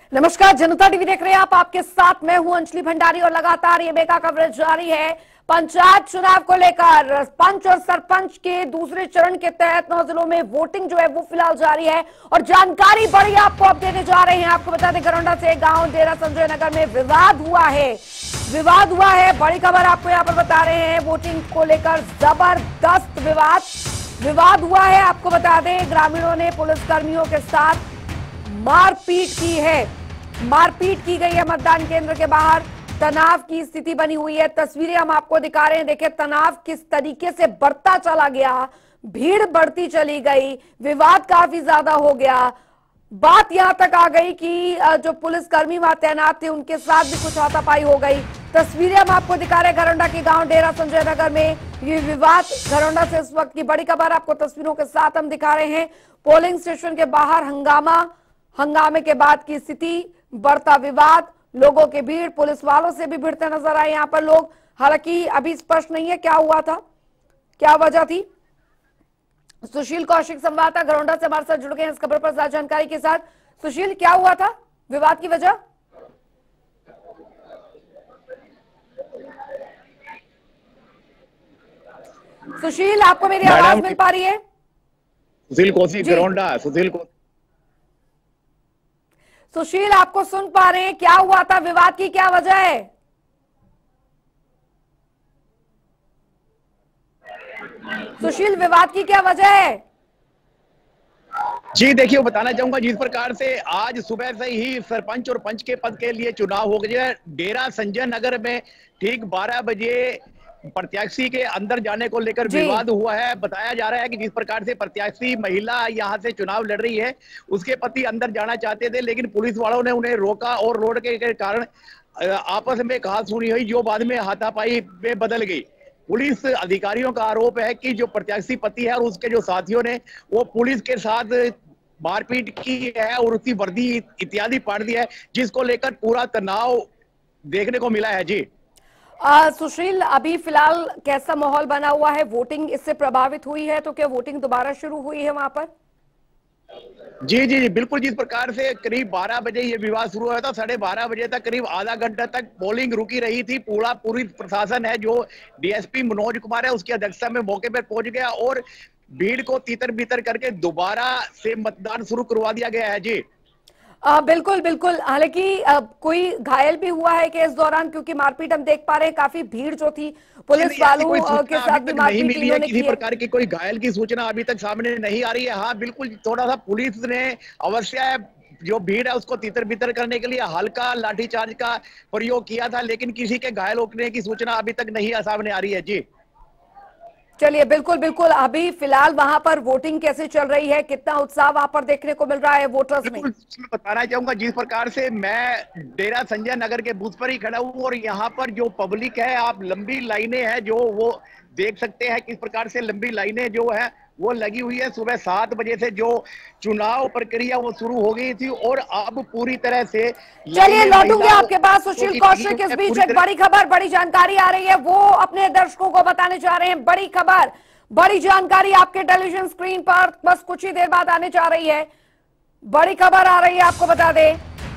नमस्कार, जनता टीवी देख रहे हैं आप। आपके साथ मैं हूं अंजलि भंडारी और लगातार ये मेगा कवरेज जारी है। पंचायत चुनाव को लेकर पंच और सरपंच के दूसरे चरण के तहत 9 जिलों में वोटिंग जो है वो फिलहाल जारी है और जानकारी बड़ी आपको अब देने जा रहे हैं। आपको बता दें, गरौंडा से गांव डेरा संजय नगर में विवाद हुआ है। बड़ी खबर आपको यहाँ पर बता रहे हैं। वोटिंग को लेकर जबरदस्त विवाद हुआ है। आपको बता दें, ग्रामीणों ने पुलिसकर्मियों के साथ मारपीट की गई है। मतदान केंद्र के बाहर तनाव की स्थिति बनी हुई है। तस्वीरें हम आपको दिखा रहे हैं। देखिए तनाव किस तरीके से बढ़ता चला गया, भीड़ बढ़ती चली गई, विवाद काफी ज्यादा हो गया। बात यहां तक आ गई कि जो पुलिसकर्मी वहां तैनात थे उनके साथ भी कुछ हाथापाई हो गई। तस्वीरें हम आपको दिखा रहे हैं गरौंडा के गांव डेरा संजय नगर में ये विवाद। गरौंडा से इस वक्त की बड़ी खबर आपको तस्वीरों के साथ हम दिखा रहे हैं। पोलिंग स्टेशन के बाहर हंगामे के बाद की स्थिति, बढ़ता विवाद, लोगों की भीड़, पुलिस वालों से भी भिड़ते नजर आए यहाँ पर लोग। हालांकि अभी स्पष्ट नहीं है क्या हुआ था, क्या वजह थी। सुशील कौशिक संवाददाता गरौंडा से हमारे साथ जुड़ गए हैं इस खबर पर ज्यादा जानकारी के साथ। सुशील, क्या हुआ था, विवाद की वजह? सुशील, आपको मेरी आवाज मिल पा रही है? सुशील कौशिक, गरौंडा। सुशील, आपको सुन पा रहे हैं? क्या हुआ था, विवाद की क्या वजह है? सुशील, विवाद की क्या वजह है? जी देखिए, बताना चाहूंगा जिस प्रकार से आज सुबह से ही सरपंच और पंच के पद के लिए चुनाव हो गया। डेरा संजय नगर में ठीक 12 बजे प्रत्याशी के अंदर जाने को लेकर विवाद हुआ है। बताया जा रहा है कि जिस प्रकार से प्रत्याशी महिला यहां से चुनाव लड़ रही है, उसके पति अंदर जाना चाहते थे, लेकिन पुलिस वालों ने उन्हें रोका और रोड के कारण आपस में कहासुनी हुई, जो बाद में हाथापाई में बदल गई। पुलिस अधिकारियों का आरोप है कि जो प्रत्याशी पति है और उसके जो साथियों ने वो पुलिस के साथ मारपीट की है और उसकी वर्दी इत्यादि पाट दी है, जिसको लेकर पूरा तनाव देखने को मिला है। जी सुशील, अभी फिलहाल कैसा माहौल बना हुआ है? वोटिंग इससे प्रभावित हुई है तो क्या वोटिंग दोबारा शुरू हुई है वहां पर? जी बिल्कुल। जिस प्रकार से करीब 12 बजे ये विवाद शुरू हुआ था, 12:30 बजे तक करीब आधा घंटा तक पोलिंग रुकी रही थी। पूरी प्रशासन है जो डीएसपी मनोज कुमार है उसकी अध्यक्षता में मौके पर पहुंच गया और भीड़ को तीतर बीतर करके दोबारा से मतदान शुरू करवा दिया गया है। जी बिल्कुल। हालांकि कोई घायल भी हुआ है कि इस दौरान, क्योंकि मारपीट हम देख पा रहे हैं, काफी भीड़ जो थी पुलिस वालों के साथ भी मारपीट मिली है। किसी प्रकार की कोई घायल की सूचना अभी तक सामने नहीं आ रही है। हाँ बिल्कुल, थोड़ा सा पुलिस ने अवश्य जो भीड़ है उसको तीतर बीतर करने के लिए हल्का लाठीचार्ज का प्रयोग किया था, लेकिन किसी के घायल होने की सूचना अभी तक नहीं सामने आ रही है। जी चलिए, बिल्कुल। अभी फिलहाल वहां पर वोटिंग कैसे चल रही है, कितना उत्साह वहां पर देखने को मिल रहा है वोटर्स में? मैं बताना चाहूंगा जिस प्रकार से मैं डेरा संजय नगर के बूथ पर ही खड़ा हूं और यहाँ पर जो पब्लिक है, आप लंबी लाइनें हैं जो वो देख सकते हैं किस प्रकार से लंबी लाइनें जो है वो लगी हुई है। सुबह 7 बजे से जो चुनाव प्रक्रिया वो शुरू हो गई थी और अब पूरी तरह से, चलिए लौटूंगे आपके पास सुशील कौशिक। इस बीच एक बड़ी खबर, बड़ी जानकारी आ रही है, वो अपने दर्शकों को बताने जा रहे हैं। बड़ी खबर, बड़ी जानकारी आपके टेलीविजन स्क्रीन पर बस कुछ ही देर बाद आने जा रही है। बड़ी खबर आ रही है, आपको बता दें,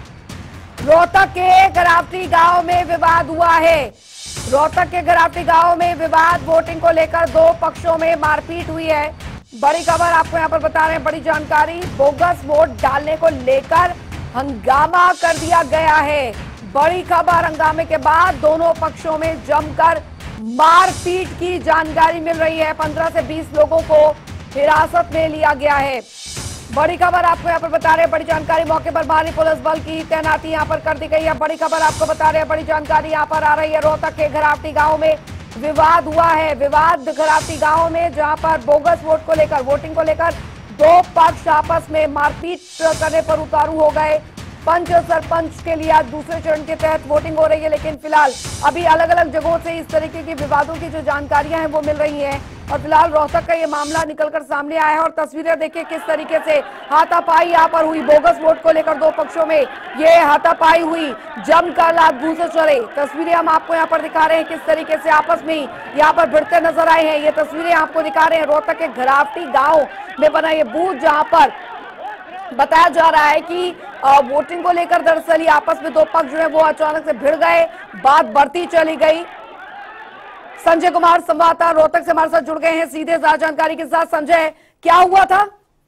रोहतक के गरावटी गांव में विवाद हुआ है। रोहतक के गरावटी गांव में विवाद, वोटिंग को लेकर 2 पक्षों में मारपीट हुई है। बड़ी खबर आपको यहां पर बता रहे हैं, बड़ी जानकारी, बोगस वोट डालने को लेकर हंगामा कर दिया गया है। बड़ी खबर, हंगामे के बाद दोनों पक्षों में जमकर मारपीट की जानकारी मिल रही है। 15 से 20 लोगों को हिरासत में लिया गया है। बड़ी खबर आपको यहाँ पर बता रहे हैं, बड़ी जानकारी, मौके पर भारी पुलिस बल की तैनाती यहाँ पर कर दी गई है। बड़ी खबर आपको बता रहे हैं, बड़ी जानकारी यहाँ पर आ रही है। रोहतक के घरावटी गांव में विवाद हुआ है। विवाद घरावटी गांव में, जहां पर बोगस वोट को लेकर, वोटिंग को लेकर 2 पक्ष आपस में मारपीट करने पर उतारू हो गए। पंच और सरपंच के लिए आज दूसरे चरण के तहत वोटिंग हो रही है, लेकिन फिलहाल अभी अलग अलग जगहों से इस तरीके की विवादों की जो जानकारियां हैं वो मिल रही हैं और फिलहाल रोहतक का ये मामला निकलकर सामने आया है। और तस्वीरें देखिए किस तरीके से हाथापाई यहाँ पर हुई, बोगस वोट को लेकर 2 पक्षों में ये हाथापाई हुई, जमकर लात घूंसे चले। तस्वीरें हम आपको यहाँ पर दिखा रहे हैं किस तरीके से आपस में यहाँ पर भिड़ते नजर आए हैं। ये तस्वीरें आपको दिखा रहे हैं रोहतक के घरावटी गाँव में बना ये बूथ, जहाँ पर बताया जा रहा है कि वोटिंग को लेकर दरअसल आपस में दो पक्ष जो है वो अचानक से भिड़ गए, बात बढ़ती चली गई। संजय कुमार संवाददाता रोहतक से हमारे साथ जुड़ गए हैं सीधे जानकारी के साथ। संजय, क्या हुआ था?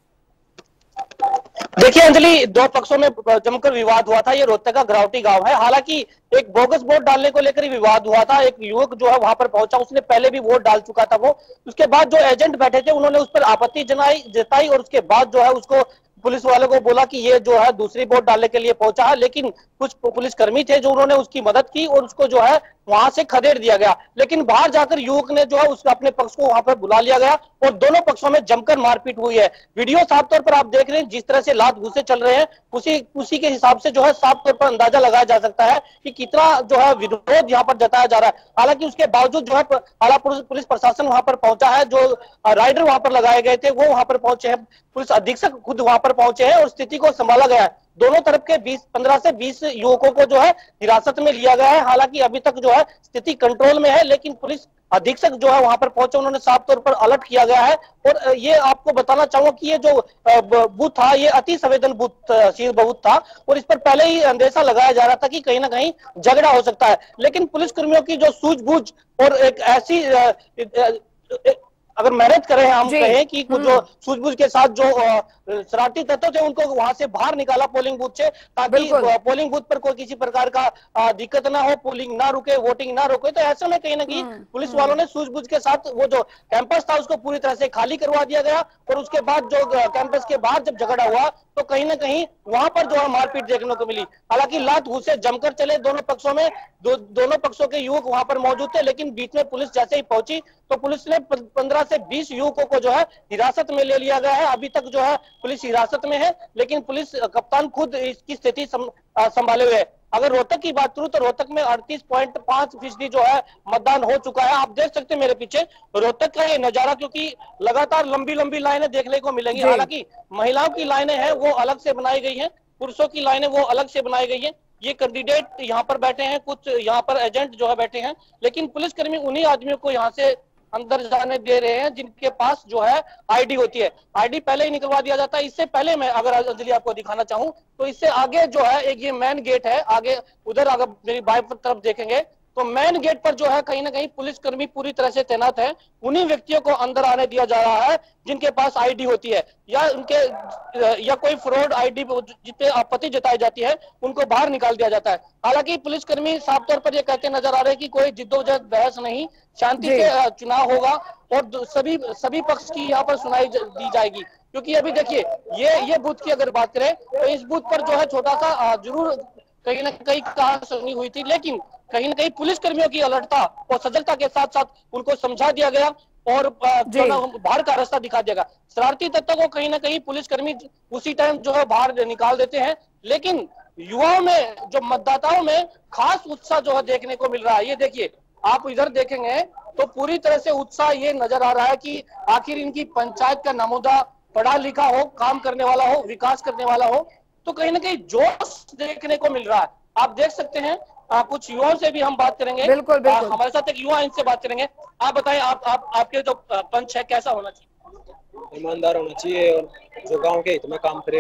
देखिए अंजलि, दो पक्षों में जमकर विवाद हुआ था। ये रोहतक का ग्रावटी गांव है। हालांकि एक बोगस वोट डालने को लेकर ही विवाद हुआ था। एक युवक जो है वहां पर पहुंचा, उसने पहले भी वोट डाल चुका था। वो उसके बाद जो एजेंट बैठे थे उन्होंने उस पर आपत्ति जताई और उसके बाद जो है उसको पुलिस वालों को बोला कि ये जो है दूसरी वोट डालने के लिए पहुंचा है, लेकिन कुछ पुलिसकर्मी थे जो उन्होंने उसकी मदद की और उसको जो है वहां से खदेड़ दिया गया। लेकिन बाहर जाकर युवक ने जो है उसका अपने पक्ष को वहां पर बुला लिया गया और दोनों पक्षों में जमकर मारपीट हुई है। वीडियो साफ तौर पर आप देख रहे हैं, जिस तरह से लात घूंसे चल रहे हैं उसी के हिसाब से जो है साफ तौर पर अंदाजा लगाया जा सकता है कि कितना जो है विरोध यहाँ पर जताया जा रहा है। हालांकि उसके बावजूद जो है आला पुलिस प्रशासन वहां पर पहुंचा है। जो राइडर वहां पर लगाए गए थे वो वहां पर पहुंचे हैं, पुलिस अधीक्षक खुद वहां पर पहुंचे हैं और स्थिति को संभाला गया है। दोनों तरफ के 15 से 20 युवकों को जो है हिरासत में लिया गया है। हालांकि अभी तक जो है स्थिति कंट्रोल में है, लेकिन पुलिस अधीक्षक जो है वहां पर पहुंचे, उन्होंने साफ तौर पर अलर्ट किया गया है। और ये आपको बताना चाहूंगा कि ये जो बूथ था ये अति संवेदन बूथ था और इस पर पहले ही अंदेशा लगाया जा रहा था कि कहीं ना कहीं झगड़ा हो सकता है। लेकिन पुलिसकर्मियों की जो सूझबूझ और एक ऐसी अगर मेहनत करें हम कहें कि कुछ जो सूझबूझ के साथ जो शरारती तत्व थे उनको वहां से बाहर निकाला पोलिंग बूथ से, ताकि पोलिंग बूथ पर कोई किसी प्रकार का दिक्कत ना हो, पोलिंग ना रुके, वोटिंग ना रुके। तो ऐसे में कहीं ना कहीं पुलिस वालों ने सूझबूझ के साथ वो जो कैंपस था उसको पूरी तरह से खाली करवा दिया गया और उसके बाद जो कैंपस के बाहर जब झगड़ा हुआ तो कहीं ना कहीं वहां पर जो है मारपीट देखने को मिली। हालांकि लात घूंसे जमकर चले दोनों पक्षों में, दोनों पक्षों के युवक वहां पर मौजूद थे, लेकिन बीच में पुलिस जैसे ही पहुंची तो पुलिस ने 15 से 20 युवकों को जो है हिरासत में ले लिया गया है। अभी तक जो है पुलिस हिरासत में है, लेकिन पुलिस कप्तान खुद इसकी स्थिति संभाले हुए है। अगर रोहतक की बात करूं तो रोहतक में 38.5% जो है मतदान हो चुका है। आप देख सकते हैं मेरे पीछे रोहतक का ये नजारा, क्योंकि लगातार लंबी लंबी लाइनें देखने को मिलेंगी। हालांकि महिलाओं की लाइनें हैं वो अलग से बनाई गई हैं, पुरुषों की लाइनें वो अलग से बनाई गई हैं। ये कैंडिडेट यहाँ पर बैठे हैं, कुछ यहाँ पर एजेंट जो है बैठे हैं, लेकिन पुलिसकर्मी उन्हीं आदमियों को यहाँ से अंदर जाने दे रहे हैं जिनके पास जो है आईडी होती है। आईडी पहले ही निकलवा दिया जाता है। इससे पहले मैं अगर अंजलि आपको दिखाना चाहूं तो इससे आगे जो है एक ये मेन गेट है, आगे उधर अगर मेरी बाएं तरफ देखेंगे तो मेन गेट पर जो है कहीं ना कहीं पुलिसकर्मी पूरी तरह से तैनात है। उन्हीं व्यक्तियों को अंदर आने दिया जा रहा है जिनके पास आईडी होती है या कोई फ्रॉड आईडी जितने आपत्ति जताई जाती है उनको बाहर निकाल दिया जाता है। हालांकि पुलिसकर्मी साफ तौर पर ये कहते नजर आ रहे हैं कि कोई जिद्दोजहद बहस नहीं, शांति से चुनाव होगा और सभी पक्ष की यहाँ पर सुनाई दी जाएगी। क्योंकि अभी देखिए ये बूथ की अगर बात करें तो इस बूथ पर जो है छोटा सा जरूर कहीं ना कहीं कहासुनी हुई थी, लेकिन कहीं ना कहीं पुलिसकर्मियों की अलर्टता और सजगता के साथ साथ उनको समझा दिया गया और बाहर का रास्ता दिखा दिया गया। शरारती तत्वों को कहीं ना कहीं पुलिसकर्मी उसी टाइम जो है बाहर निकाल देते हैं, लेकिन युवाओं में जो मतदाताओं में खास उत्साह जो है देखने को मिल रहा है। ये देखिए, आप इधर देखेंगे तो पूरी तरह से उत्साह ये नजर आ रहा है कि आखिर इनकी पंचायत का नमूदा पढ़ा लिखा हो, काम करने वाला हो, विकास करने वाला हो, तो कहीं ना कहीं जोश देखने को मिल रहा है। आप देख सकते हैं कुछ युवाओं से भी हम बात करेंगे। बिल्कुल, बिल्कुल। हमारे साथ एक युवा, इनसे बात करेंगे। आप बताएं, आपके जो पंच है कैसा होना चाहिए? ईमानदार होना चाहिए और जो गांव के हित में काम करे।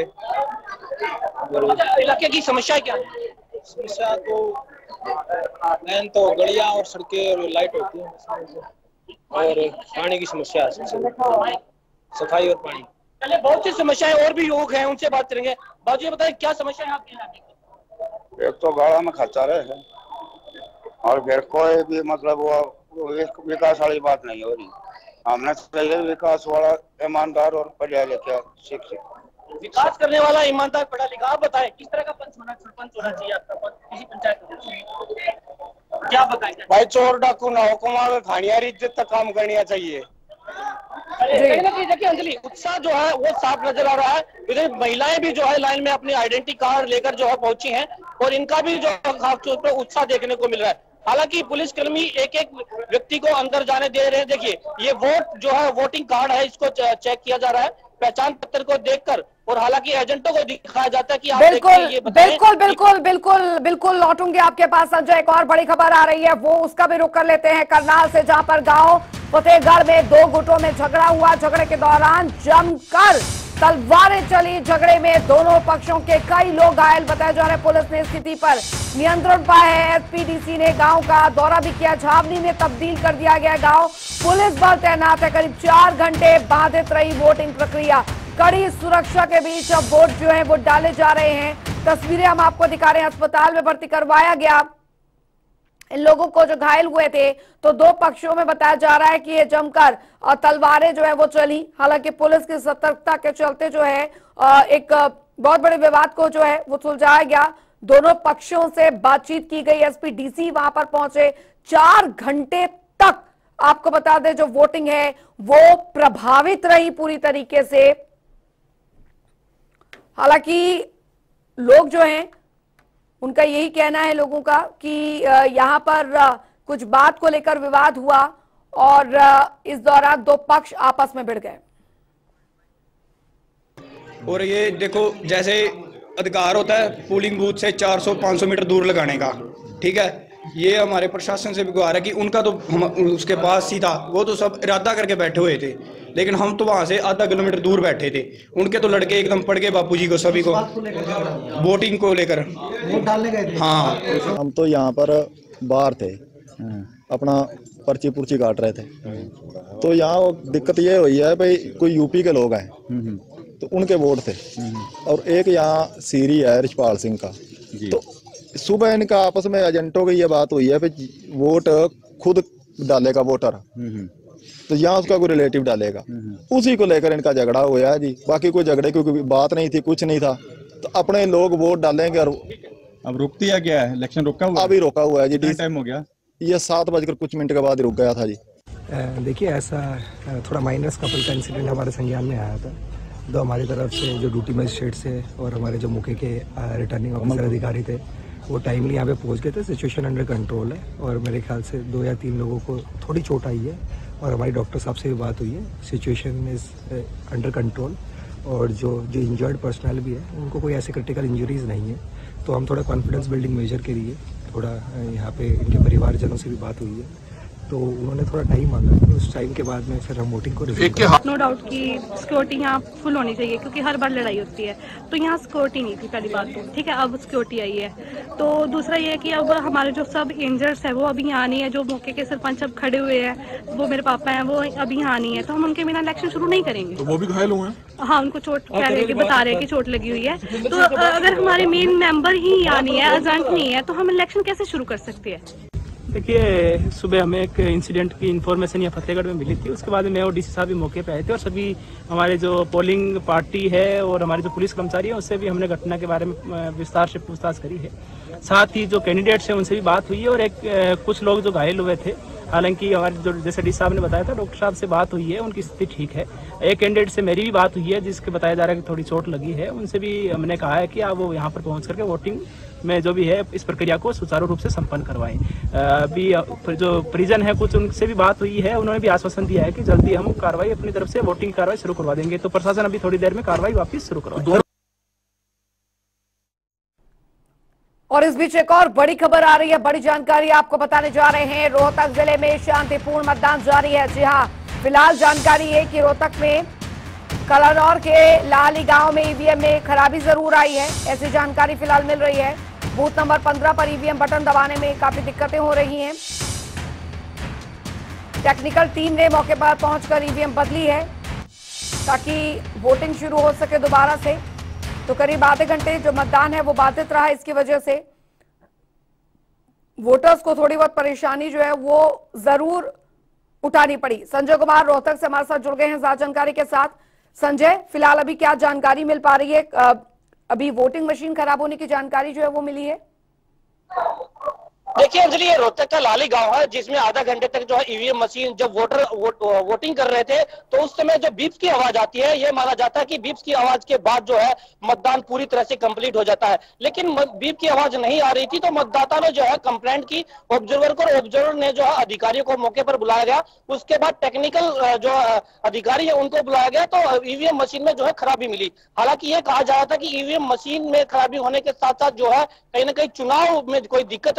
इलाके की समस्या क्या है? समस्या तो मेन तो गलियां और सड़कें और लाइट होती है और पानी की समस्या है, सफाई और पानी। चलिए, बहुत सी समस्याएं और भी युवक हैं, उनसे बात करेंगे। बाबू, बताइए क्या समस्या है आपके इलाके की? एक तो गाड़ा में खर्चा रहे है और फिर कोई भी मतलब वो विकास वाली बात नहीं हो रही। हमने चाहिए विकास वाला, ईमानदार और पढ़ा लिखा शिक्षित। विकास करने वाला, ईमानदार, पढ़ा लिखा। आप बताएं किस तरह का सरपंच होना चाहिए आपका किसी पंचायत में? क्या बताएंगे भाई? चोर डाकू ना हो, कुमार खानियारी इज्जत तक काम करनी चाहिए। कहीं ना कहीं देखिए अंजलि, उत्साह जो है वो साफ नजर आ रहा है। इधर महिलाएं भी जो है लाइन में अपनी आइडेंटिटी कार्ड लेकर जो है पहुंची हैं और इनका भी जो खास तौर पर उत्साह देखने को मिल रहा है। हालांकि पुलिसकर्मी एक एक व्यक्ति को अंदर जाने दे रहे हैं। देखिए, ये वोट जो है वोटिंग कार्ड है, इसको चेक किया जा रहा है पहचान पत्र को देखकर, और हालांकि एजेंटों को दिखाया जाता है कि आप बिल्कुल लौटूंगे आपके पास। संजय, एक और बड़ी खबर आ रही है, वो उसका भी रुख कर लेते हैं करनाल से, जहां पर गांव फतेहगढ़ में दो गुटों में झगड़ा हुआ। झगड़े के दौरान जमकर तलवारें चली। झगड़े में दोनों पक्षों के कई लोग घायल बताए जा रहे हैं। पुलिस ने स्थिति पर नियंत्रण पाया है। एसपीडीसी ने गांव का दौरा भी किया। छावनी में तब्दील कर दिया गया गांव। पुलिस बल तैनात है। करीब 4 घंटे बाधित रही वोटिंग प्रक्रिया। कड़ी सुरक्षा के बीच अब वोट जो है वो डाले जा रहे हैं। तस्वीरें हम आपको दिखा रहे हैं। अस्पताल में भर्ती करवाया गया इन लोगों को जो घायल हुए थे। तो दो पक्षों में बताया जा रहा है कि ये जमकर तलवारें जो है वो चली। हालांकि पुलिस की सतर्कता के चलते जो है एक बहुत बड़े विवाद को जो है वो सुलझाया गया। दोनों पक्षों से बातचीत की गई। एसपीडीसी वहां पर पहुंचे। 4 घंटे तक आपको बता दें जो वोटिंग है वो प्रभावित रही पूरी तरीके से। हालांकि लोग जो हैं उनका यही कहना है लोगों का कि यहां पर कुछ बात को लेकर विवाद हुआ और इस दौरान दो पक्ष आपस में भिड़ गए। और ये देखो जैसे अधिकार होता है पोलिंग बूथ से 400-500 मीटर दूर लगाने का, ठीक है, ये हमारे प्रशासन से भी गुहार है कि उनका तो हम उसके पास ही था, वो तो सब इरादा करके बैठे हुए थे, लेकिन हम तो वहां से आधा किलोमीटर दूर बैठे थे। उनके तो लड़के एकदम पड़ गए बापूजी को, सभी को वोटिंग को लेकर वोट डालने गए थे। हाँ, हम तो यहाँ पर बाहर थे, अपना पर्ची पुर्ची काट रहे थे। तो यहाँ दिक्कत ये हुई है भाई कोई यूपी के लोग हैं तो उनके वोट थे और एक यहाँ सीरी है रिचपाल सिंह का। तो सुबह इनका आपस में एजेंटों की ये बात हुई है भाई वोट खुद डालेगा वोटर, तो यहाँ उसका कोई रिलेटिव डालेगा, उसी को लेकर इनका झगड़ा हुआ है जी। बाकी कोई झगड़े की कोई बात नहीं थी, कुछ नहीं था। तो अपने लोग वोट डालेंगे। और अब रुक दिया गया है, इलेक्शन रुका हुआ है? अभी रोका हुआ है जी। टाइम हो गया, ये 7 बजकर कुछ मिनट के बाद रुक गया था जी। देखिए ऐसा थोड़ा माइनस कपल का इंसिडेंट हमारे संज्ञान में आया था। दो हमारी तरफ से जो ड्यूटी मजिस्ट्रेट से और हमारे जो मौके के रिटर्निंग ऑफिसर अधिकारी थे वो टाइमली यहाँ पे पहुँच गए थे। सिचुएशन अंडर कंट्रोल है और मेरे ख्याल से 2 या 3 लोगों को थोड़ी चोट आई है और हमारी डॉक्टर साहब से भी बात हुई है। सिचुएशन इज़ अंडर कंट्रोल और जो इंजर्ड पर्सनल भी है उनको कोई ऐसे क्रिटिकल इंजरीज नहीं है। तो हम थोड़ा कॉन्फिडेंस बिल्डिंग मेजर के लिए थोड़ा यहाँ पे इनके परिवारजनों से भी बात हुई है, तो उन्होंने थोड़ा टाइम मांगा। तो उस टाइम के बाद में फिर हम वोटिंग को नो डाउट कि सिक्योरिटी यहाँ फुल होनी चाहिए क्योंकि हर बार लड़ाई होती है, तो यहाँ सिक्योरिटी नहीं थी पहली बात तो, ठीक है। अब सिक्योरिटी आई है। तो दूसरा ये है कि अब हमारे जो सब इंजर्स है वो अभी यहाँ नहीं है। जो मौके के सरपंच अब खड़े हुए हैं वो मेरे पापा हैं, वो अभी यहाँ नहीं है, तो हम उनके बिना इलेक्शन शुरू नहीं करेंगे। तो वो भी घायल हुए हैं? हाँ, उनको चोट कह रहे कि बता रहे हैं कि चोट लगी हुई है। तो अगर हमारे मेन मेंबर ही यहाँ नहीं है, एजेंट नहीं है, तो हम इलेक्शन कैसे शुरू कर सकते हैं? देखिए सुबह हमें एक इंसिडेंट की इन्फॉर्मेशन यहाँ फतेहगढ़ में मिली थी। उसके बाद मैं और डीसी साहब भी मौके पे आए थे और सभी हमारे जो पोलिंग पार्टी है और हमारे जो पुलिस कर्मचारी है उससे भी हमने घटना के बारे में विस्तार से पूछताछ करी है। साथ ही जो कैंडिडेट्स हैं उनसे भी बात हुई है और कुछ लोग जो घायल हुए थे, हालांकि हमारे जो जैसे डी साहब ने बताया था डॉक्टर साहब से बात हुई है, उनकी स्थिति ठीक है। एक कैंडिडेट से मेरी भी बात हुई है जिसके बताया जा रहा है कि थोड़ी चोट लगी है। उनसे भी हमने कहा है कि आप वो यहाँ पर पहुँच करके वोटिंग में जो भी है इस प्रक्रिया को सुचारू रूप से संपन्न करवाएं। अभी जो परिजन है कुछ उनसे भी बात हुई है, उन्होंने भी आश्वासन दिया है कि जल्दी हम कार्रवाई अपनी तरफ से वोटिंग कार्रवाई शुरू करवा देंगे। तो प्रशासन अभी थोड़ी देर में कार्रवाई वापस शुरू करवाएगा। और इस बीच एक और बड़ी खबर आ रही है, बड़ी जानकारी आपको बताने जा रहे हैं। रोहतक जिले में शांतिपूर्ण मतदान जारी है। जी हाँ, फिलहाल जानकारी है कि रोहतक में कलानौर के लाली गांव में ईवीएम में खराबी जरूर आई है, ऐसी जानकारी फिलहाल मिल रही है। बूथ नंबर 15 पर ईवीएम बटन दबाने में काफी दिक्कतें हो रही हैं। टेक्निकल टीम ने मौके पर पहुंचकर ईवीएम बदली है ताकि वोटिंग शुरू हो सके दोबारा से। तो करीब आधे घंटे जो मतदान है वो बाधित रहा। इसकी वजह से वोटर्स को थोड़ी बहुत परेशानी जो है वो जरूर उठानी पड़ी। संजय कुमार रोहतक से हमारे साथ जुड़ गए हैं ज्यादा जानकारी के साथ। संजय, फिलहाल अभी क्या जानकारी मिल पा रही है? अभी वोटिंग मशीन खराब होने की जानकारी जो है वो मिली है। देखिए अंजलि, ये रोहतक का लाली गांव है जिसमें आधा घंटे तक जो है ईवीएम मशीन जब वोटिंग कर रहे थे तो उस समय जो बीप्स की आवाज आती है, ये माना जाता है कि बीप्स की आवाज के बाद जो है मतदान पूरी तरह से कंप्लीट हो जाता है। लेकिन बीप की आवाज नहीं आ रही थी तो मतदाता ने जो है कंप्लेंट की ऑब्जर्वर को, ऑब्जर्वर ने जो है अधिकारियों को मौके पर बुलाया गया। उसके बाद टेक्निकल जो अधिकारी है उनको बुलाया गया तो ईवीएम मशीन में जो है खराबी मिली। हालांकि ये कहा जा रहा था कि ईवीएम मशीन में खराबी होने के साथ साथ जो है कहीं ना कहीं चुनाव में कोई दिक्कत ना आए,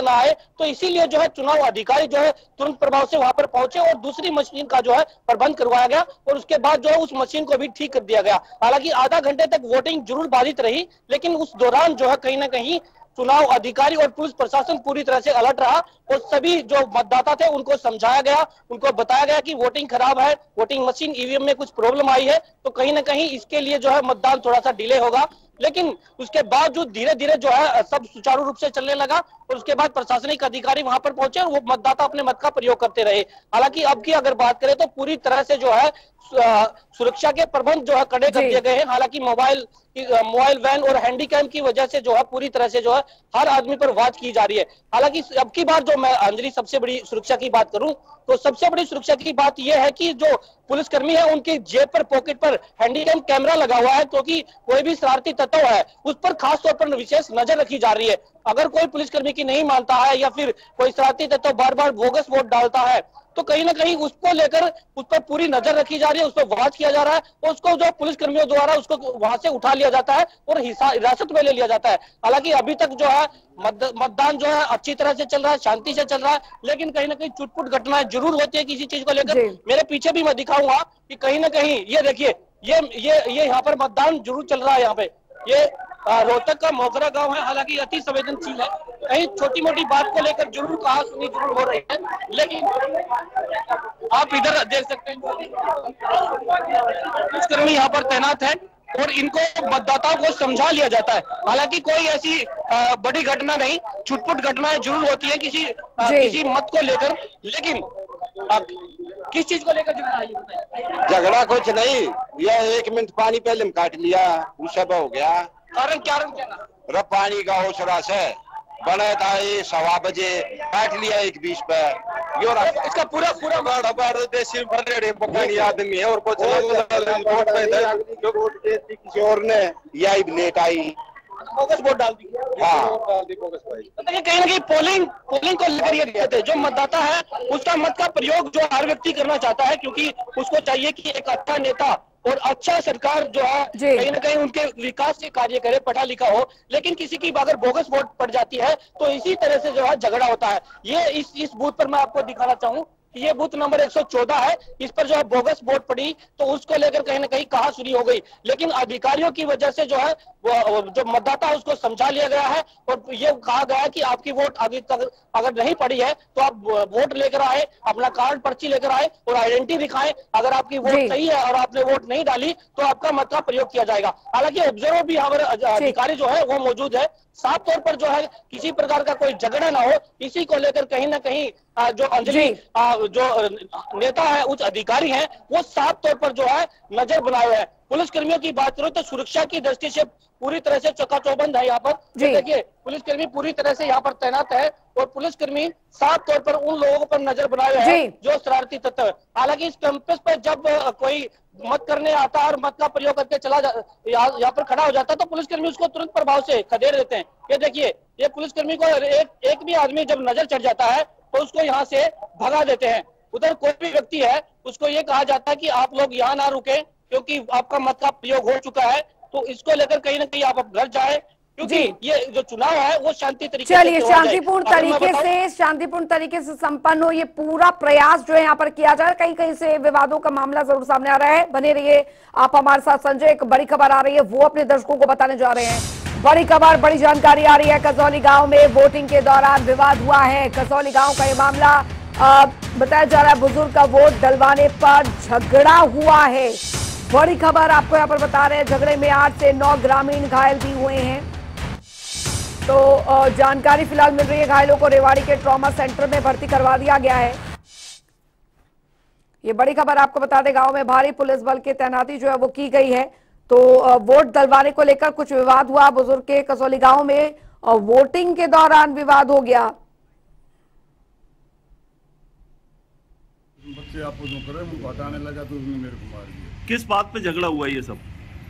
तो इसीलिए जो है चुनाव अधिकारी जो है तुरंत प्रभाव से वहां पर पहुंचे और दूसरी मशीन का जो है प्रबंध करवाया गया और उसके बाद जो है उस मशीन को भी ठीक कर दिया गया। हालांकि आधा घंटे तक वोटिंग जरूर बाधित रही, लेकिन उस दौरान जो है कहीं ना कहीं चुनाव अधिकारी और पुलिस प्रशासन पूरी तरह से अलर्ट रहा और सभी जो मतदाता थे उनको समझाया गया, उनको बताया गया कि वोटिंग खराब है, वोटिंग मशीन ईवीएम में कुछ प्रॉब्लम आई है, तो कहीं ना कहीं इसके लिए जो है मतदान थोड़ा सा डिले होगा। लेकिन उसके बावजूद धीरे धीरे जो है सब सुचारू रूप से चलने लगा और उसके बाद प्रशासनिक अधिकारी वहां पर पहुंचे और वो मतदाता अपने मत का प्रयोग करते रहे। हालांकि अब की अगर बात करें तो पूरी तरह से जो है सुरक्षा के प्रबंध जो है कड़े कर दिए गए हैं। हालांकि मोबाइल वैन और हैंडीकैम की वजह से जो है पूरी तरह से जो है हर आदमी पर वाच की जा रही है। हालांकि अब की बार जो मैं अंजलि सबसे बड़ी सुरक्षा की बात करूं तो सबसे बड़ी सुरक्षा की बात यह है कि जो पुलिसकर्मी है उनकी जेब पर, पॉकेट पर हैंडीकैम कैमरा लगा हुआ है, क्योंकि कोई भी शरारती तत्व है उस पर खास तौर पर विशेष नजर रखी जा रही है। अगर कोई पुलिसकर्मी की नहीं मानता है या फिर कोई शरारती तत्व बार बार बोगस वोट डालता है तो कहीं ना कहीं उसको लेकर उस पर पूरी नजर रखी जा रही है, उस पर वाच किया जा रहा है और उसको जो पुलिसकर्मियों द्वारा उसको वहां से उठा लिया जाता है और हिरासत में ले लिया जाता है। हालांकि अभी तक जो है मतदान जो है अच्छी तरह से चल रहा है, शांति से चल रहा है, लेकिन कहीं ना कहीं चुटपुट घटनाएं जरूर होती है किसी चीज को लेकर। मेरे पीछे भी मैं दिखाऊंगा कि कहीं ना कहीं ये देखिए ये यहाँ पर मतदान जरूर चल रहा है। यहाँ पे ये रोहतक का मोगरा गांव है, हालांकि अति संवेदनशील है, कहीं छोटी मोटी बात को लेकर जरूर कहा सुनी जरूर हो रही है, लेकिन आप इधर देख सकते हैं पुलिसकर्मी यहाँ पर तैनात है और इनको मतदाताओं को समझा लिया जाता है। हालांकि कोई ऐसी बड़ी घटना नहीं, छुटपुट घटनाएं जरूर होती है किसी मत को लेकर, लेकिन किस चीज को लेकर झगड़ा है? झगड़ा कुछ नहीं, यह 1 मिनट पानी पहले काट लिया, वो सब हो गया। कारण क्या पानी का ओसरा से बना था, ये 1:15 बजे काट लिया 1:20 पे। इसका पूरा आदमी है और कुछ किसी और ने यही लेट आई बोगस वोट डाल दी। हाँ, कहीं ना कहीं पोलिंग को लेकर ये कहते हैं जो मतदाता है उसका मत का प्रयोग जो हर व्यक्ति करना चाहता है, क्योंकि उसको चाहिए कि एक अच्छा नेता और अच्छा सरकार जो है कहीं ना कहीं उनके विकास के कार्य करे, पढ़ा लिखा हो। लेकिन किसी की अगर बोगस वोट पड़ जाती है तो इसी तरह से जो है झगड़ा होता है। ये इस बूथ पर मैं आपको दिखाना चाहूँ, ये बूथ नंबर 114 है, इस पर जो है बोगस वोट पड़ी तो उसको लेकर कहीं ना कहीं कहा सुनी हो गई, लेकिन अधिकारियों की वजह से जो है वो जो मतदाता है उसको समझा लिया गया है और ये कहा गया है कि आपकी वोट अभी तक अगर नहीं पड़ी है तो आप वोट लेकर आए, अपना कार्ड पर्ची लेकर आए और आइडेंटिटी दिखाएं। अगर आपकी वोट सही है और आपने वोट नहीं डाली तो आपका मत का प्रयोग किया जाएगा। हालांकि ऑब्जर्वर भी यहाँ पर अधिकारी जो है वो मौजूद है, साफ तौर पर जो है किसी प्रकार का कोई झगड़ा ना हो, इसी को लेकर कहीं ना कहीं जो अंजलि जो नेता है उच्च अधिकारी हैं वो साफ तौर पर जो है नजर बनाए हुए हैं। पुलिसकर्मियों की बात करो तो सुरक्षा की दृष्टि से पूरी तरह से चकाचौबंद है यहाँ पर। देखिए पुलिसकर्मी पूरी तरह से यहाँ पर तैनात है और पुलिसकर्मी साफ तौर पर उन लोगों पर नजर बनाए हुए हैं जो शरारती तत्व है। हालांकि इस कैंपस पर जब कोई मत करने आता है और मत का प्रयोग करके यहाँ पर खड़ा हो जाता है तो पुलिसकर्मी उसको तुरंत प्रभाव से खदेड़ देते हैं। ये देखिए ये पुलिसकर्मी को एक भी आदमी जब नजर चढ़ जाता है तो उसको यहाँ से भगा देते हैं। उधर कोई भी व्यक्ति है उसको ये कहा जाता है कि आप लोग यहाँ ना रुके क्योंकि आपका मत का प्रयोग हो चुका है, तो इसको लेकर कहीं ना कहीं आप घर जाए क्योंकि ये जो चुनाव है वो शांति तरीके चलिए शांतिपूर्ण तरीके से संपन्न हो, ये पूरा प्रयास जो है यहाँ पर किया जाए। कहीं कहीं से विवादों का मामला जरूर सामने आ रहा है, बने रहिए आप हमारे साथ। संजय, एक बड़ी खबर आ रही है वो अपने दर्शकों को बताने जा रहे हैं। बड़ी खबर, बड़ी जानकारी आ रही है। कसौली गांव में वोटिंग के दौरान विवाद हुआ है। कसौली गांव का ये मामला बताया जा रहा है, बुजुर्ग का वोट डलवाने पर झगड़ा हुआ है। बड़ी खबर आपको यहाँ पर बता रहे हैं, झगड़े में 8 से 9 ग्रामीण घायल भी हुए हैं। तो जानकारी फिलहाल मिल रही है, घायलों को रेवाड़ी के ट्रॉमा सेंटर में भर्ती करवा दिया गया है। ये बड़ी खबर आपको बता दें, गांव में भारी पुलिस बल की तैनाती जो है वो की गई है। तो वोट डलवाने को लेकर कुछ विवाद हुआ बुजुर्ग के कसौली गांव में, वोटिंग के दौरान विवाद हो गया। बच्चे आपको जो करे वो हटाने लगा तो उसने मेरे को मार दिया। किस बात पे झगड़ा हुआ ये सब?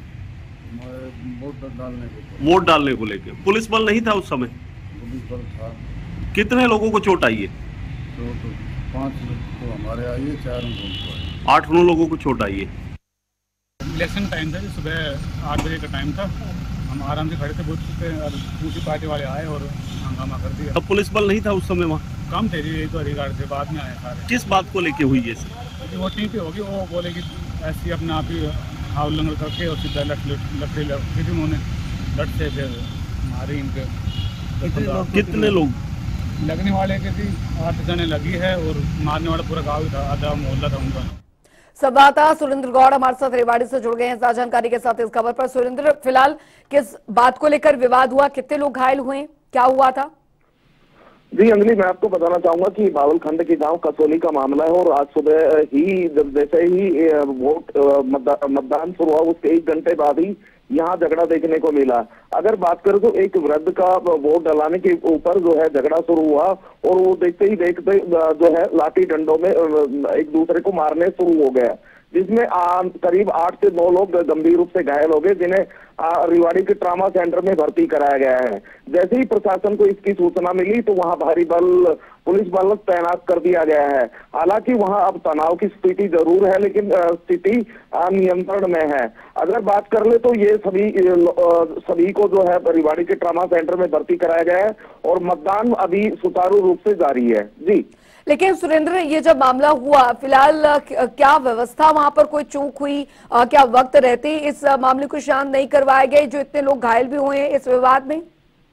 वोट डालने को लेके। पुलिस बल नहीं था उस समय? पुलिस बल था। कितने लोगों को चोट आई है? तो 5 तो हमारे आई है, 4 उनको 8-9 लोगों को चोट आई है। इलेक्शन टाइम था, सुबह 8 बजे का टाइम था। हम आराम से खड़े थे बूथ पे और दूसरी पार्टी वाले आए और हंगामा कर दिया। अब पुलिस बल नहीं था उस समय वहाँ? कम थे जी, तो अधिकारी थे, बाद में आए सारे। किस बात को लेके हुई है? वोटिंग पे होगी, वो बोले कि ऐसी अपने आप ही हाव उल्लंघन करके और सीधा लकड़ी लगी उन्होंने, लट से फिर मारी इनके। कितने लोग लगने वाले के थी 8 जने लगी है और मारने वाला पूरा गाँव था, आधा मोहल्ला था उनका। संवाददाता सुरेंद्र गौड़ हमारे साथ रेवाड़ी से जुड़ गए हैं ताजा जानकारी के साथ इस खबर पर। सुरेंद्र, फिलहाल किस बात को लेकर विवाद हुआ, कितने लोग घायल हुए, क्या हुआ था? जी अंजलि, मैं आपको बताना चाहूंगा कि बावलखंड के गांव कसोली का मामला है और आज सुबह ही जैसे ही वोट मतदान शुरू हुआ उसके 1 घंटे बाद ही यहाँ झगड़ा देखने को मिला। अगर बात करें तो एक वृद्ध का वोट डलाने के ऊपर जो है झगड़ा शुरू हुआ और वो देखते ही देखते जो है लाठी डंडों में एक दूसरे को मारने शुरू हो गया, जिसमें करीब 8 से 9 लोग गंभीर रूप से घायल हो गए, जिन्हें रेवाड़ी के ट्रामा सेंटर में भर्ती कराया गया है। जैसे ही प्रशासन को इसकी सूचना मिली तो वहां भारी बल, पुलिस बल तैनात कर दिया गया है। हालांकि वहां अब तनाव की स्थिति जरूर है, लेकिन स्थिति नियंत्रण में है। अगर बात कर ले तो ये सभी को जो है रेवाड़ी के ट्रामा सेंटर में भर्ती कराया गया है और मतदान अभी सुचारू रूप से जारी है। जी, लेकिन सुरेंद्र, ये जब मामला हुआ, फिलहाल क्या व्यवस्था वहां पर कोई चूक हुई, क्या वक्त रहते इस मामले को शांत नहीं करवाए गए, जो इतने लोग घायल भी हुए हैं इस विवाद में?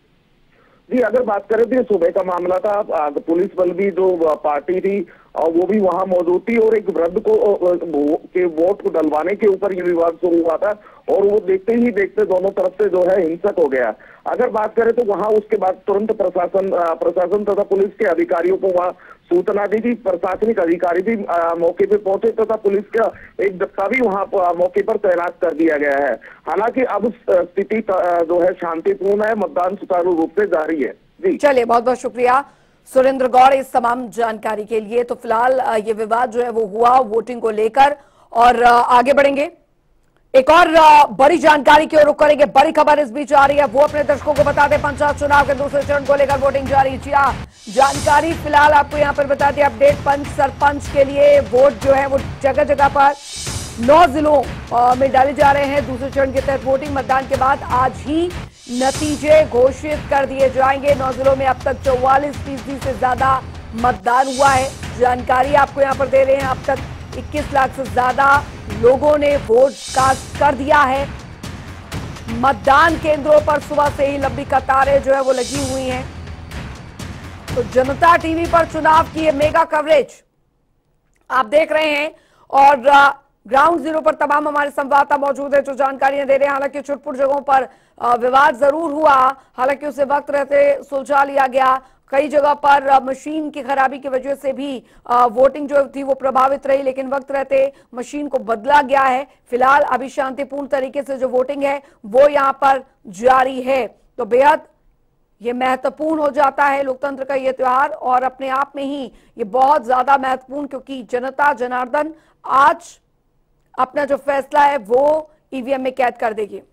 जी, अगर बात करें तो सुबह का मामला था, पुलिस बल भी जो पार्टी थी और वो भी वहां मौजूद थी और एक वृद्ध को के वोट को डलवाने के ऊपर ये विवाद शुरू हुआ था और वो देखते ही देखते दोनों तरफ से जो है हिंसक हो गया। अगर बात करें तो वहां उसके बाद तुरंत प्रशासन तथा पुलिस के अधिकारियों को वहां सूचना दी थी। प्रशासनिक अधिकारी भी मौके पे पहुंचे तथा पुलिस का एक दस्ता भी वहां मौके पर तैनात कर दिया गया है। हालांकि अब स्थिति जो है शांतिपूर्ण है, मतदान सुचारू रूप से जारी है। जी, चलिए, बहुत बहुत शुक्रिया सुरेंद्र गौड़ इस तमाम जानकारी के लिए। तो फिलहाल ये विवाद जो है वो हुआ वोटिंग को लेकर, और आगे बढ़ेंगे एक और बड़ी जानकारी की ओर रुख करेंगे। बड़ी खबर इस बीच आ रही है, वो अपने दर्शकों को बता दें, पंचायत चुनाव के दूसरे चरण को लेकर वोटिंग जारी। जी हाँ, जानकारी फिलहाल आपको यहाँ पर बता दें, अपडेट पंच सरपंच के लिए वोट जो है वो जगह जगह पर 9 जिलों में डाले जा रहे हैं। दूसरे चरण के तहत वोटिंग मतदान के बाद आज ही नतीजे घोषित कर दिए जाएंगे। 9 जिलों में अब तक 44% से ज्यादा मतदान हुआ है। जानकारी आपको यहाँ पर दे रहे हैं, अब तक 21 लाख से ज्यादा लोगों ने वोट कास्ट कर दिया है। मतदान केंद्रों पर सुबह से ही लंबी कतारें जो है वो लगी हुई हैं। तो जनता टीवी पर चुनाव की ये मेगा कवरेज आप देख रहे हैं और ग्राउंड जीरो पर तमाम हमारे संवाददाता मौजूद है जो जानकारियां दे रहे हैं। हालांकि छुटपुट जगहों पर विवाद जरूर हुआ, हालांकि उसे वक्त रहते सुलझा लिया गया। कई जगह पर मशीन की खराबी की वजह से भी वोटिंग जो थी वो प्रभावित रही, लेकिन वक्त रहते मशीन को बदला गया है। फिलहाल अभी शांतिपूर्ण तरीके से जो वोटिंग है वो यहाँ पर जारी है। तो बेहद ये महत्वपूर्ण हो जाता है लोकतंत्र का ये त्योहार, और अपने आप में ही ये बहुत ज्यादा महत्वपूर्ण, क्योंकि जनता जनार्दन आज अपना जो फैसला है वो ईवीएम में कैद कर देगी।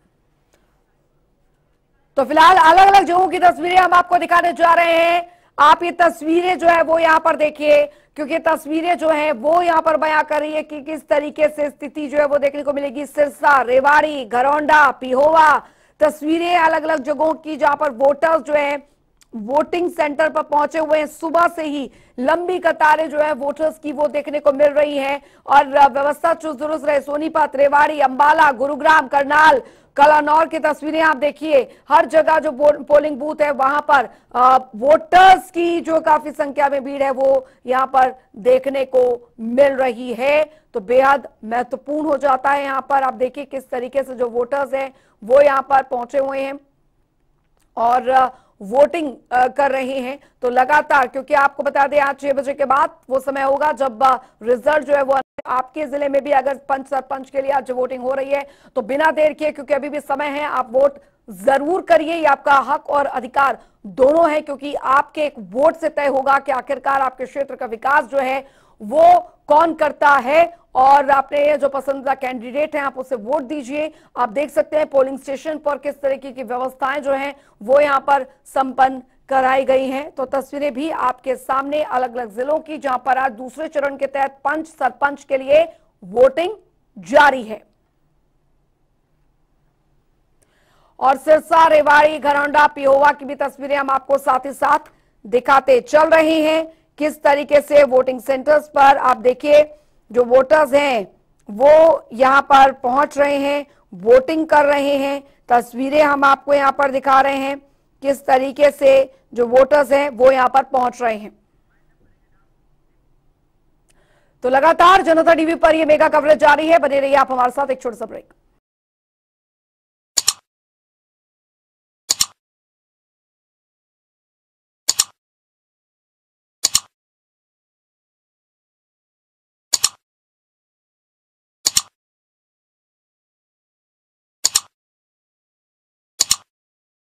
तो फिलहाल अलग अलग जगहों की तस्वीरें हम आपको दिखाने जा रहे हैं। आप ये तस्वीरें जो है वो यहाँ पर देखिए, क्योंकि तस्वीरें जो है वो यहाँ पर बयां कर रही है कि किस तरीके से स्थिति जो है वो देखने को मिलेगी। सिरसा, रेवाड़ी, घरौंडा, पिहोवा, तस्वीरें अलग अलग जगहों की जहां पर वोटर्स जो है वोटिंग सेंटर पर पहुंचे हुए हैं। सुबह से ही लंबी कतारें जो है वोटर्स की वो देखने को मिल रही हैं और व्यवस्था चुस्त दुरुस्त रहे। सोनीपत, रेवाड़ी, अंबाला, गुरुग्राम, करनाल, कलानौर की तस्वीरें आप देखिए। हर जगह जो पोलिंग बूथ है वहां पर वोटर्स की जो काफी संख्या में भीड़ है वो यहां पर देखने को मिल रही है। तो बेहद महत्वपूर्ण हो जाता है यहाँ पर। आप देखिए किस तरीके से जो वोटर्स हैं वो यहाँ पर पहुंचे हुए हैं और वोटिंग कर रहे हैं। तो लगातार, क्योंकि आपको बता दें आज 6 बजे के बाद वो समय होगा जब रिजल्ट जो है वो आपके जिले में भी अगर पंच सरपंच के लिए आज वोटिंग हो रही है तो बिना देर किए, क्योंकि अभी भी समय है, आप वोट जरूर करिए। ये आपका हक और अधिकार दोनों है, क्योंकि आपके एक वोट से तय होगा कि आखिरकार आपके क्षेत्र का विकास जो है वो कौन करता है, और अपने जो पसंदीदा कैंडिडेट हैं आप उसे वोट दीजिए। आप देख सकते हैं पोलिंग स्टेशन पर किस तरीके की व्यवस्थाएं जो हैं वो यहां पर संपन्न कराई गई हैं। तो तस्वीरें भी आपके सामने अलग अलग जिलों की, जहां पर आज दूसरे चरण के तहत पंच सरपंच के लिए वोटिंग जारी है। और सिरसा, रेवाड़ी, घरौंडा, पिहोवा की भी तस्वीरें हम आपको साथ ही साथ दिखाते चल रही हैं। किस तरीके से वोटिंग सेंटर्स पर आप देखिए जो वोटर्स हैं वो यहां पर पहुंच रहे हैं, वोटिंग कर रहे हैं। तस्वीरें हम आपको यहां पर दिखा रहे हैं किस तरीके से जो वोटर्स हैं वो यहां पर पहुंच रहे हैं। तो लगातार जनता टीवी पर यह मेगा कवरेज जारी है, बने रहिए आप हमारे साथ। एक छोटा सा ब्रेक।